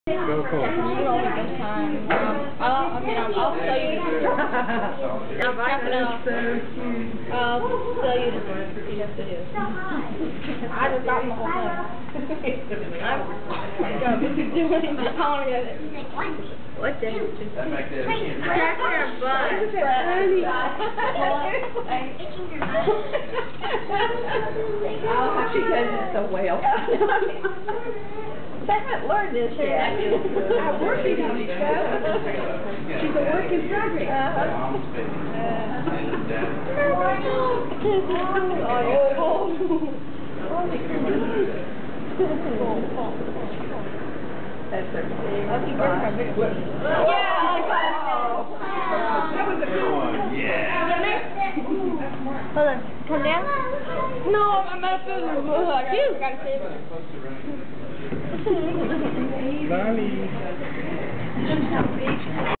Go cool. I'll sell you the I'll sell you the videos. I just got the whole thing. I'm doing the calling of it. What the hell? Crack your butt. She says it's a whale. I haven't learned this yet. I'm working on it, she's a work in progress. That's her favorite. That was a good one. Yeah. Hold on. Come down? No, I'm not feeling the book. I gotta save it. Lani.